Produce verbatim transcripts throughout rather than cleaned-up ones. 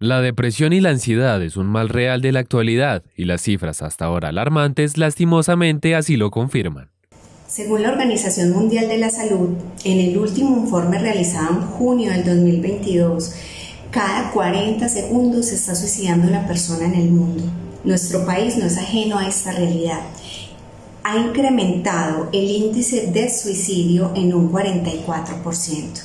La depresión y la ansiedad es un mal real de la actualidad y las cifras hasta ahora alarmantes lastimosamente así lo confirman. Según la Organización Mundial de la Salud, en el último informe realizado en junio del dos mil veintidós, cada cuarenta segundos se está suicidando una persona en el mundo. Nuestro país no es ajeno a esta realidad. Ha incrementado el índice de suicidio en un cuarenta y cuatro por ciento.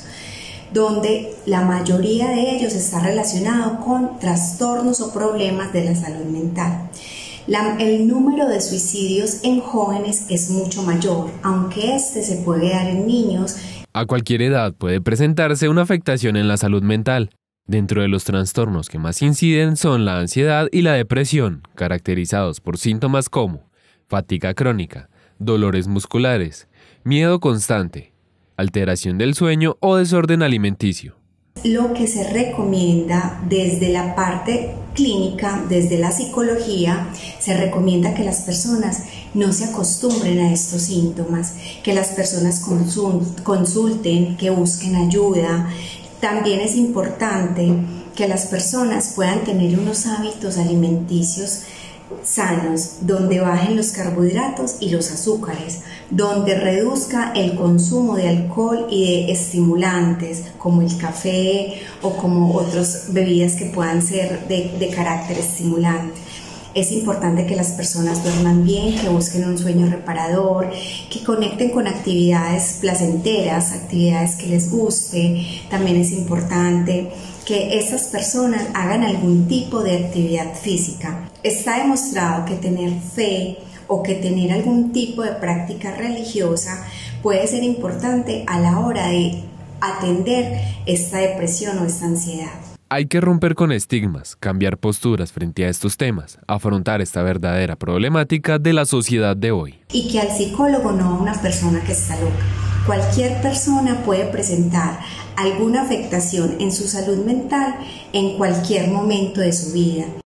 Donde la mayoría de ellos está relacionado con trastornos o problemas de la salud mental. La, el número de suicidios en jóvenes es mucho mayor, aunque este se puede dar en niños. A cualquier edad puede presentarse una afectación en la salud mental. Dentro de los trastornos que más inciden son la ansiedad y la depresión, caracterizados por síntomas como fatiga crónica, dolores musculares, miedo constante, alteración del sueño o desorden alimenticio. Lo que se recomienda desde la parte clínica, desde la psicología, se recomienda que las personas no se acostumbren a estos síntomas, que las personas consulten, que busquen ayuda. También es importante que las personas puedan tener unos hábitos alimenticios sanos, donde bajen los carbohidratos y los azúcares, donde reduzca el consumo de alcohol y de estimulantes como el café o como otras bebidas que puedan ser de, de carácter estimulante. Es importante que las personas duerman bien, que busquen un sueño reparador, que conecten con actividades placenteras, actividades que les guste. También es importante que estas personas hagan algún tipo de actividad física. Está demostrado que tener fe o que tener algún tipo de práctica religiosa puede ser importante a la hora de atender esta depresión o esta ansiedad. Hay que romper con estigmas, cambiar posturas frente a estos temas, afrontar esta verdadera problemática de la sociedad de hoy. Y que al psicólogo no a una persona que está loca. Cualquier persona puede presentar alguna afectación en su salud mental en cualquier momento de su vida.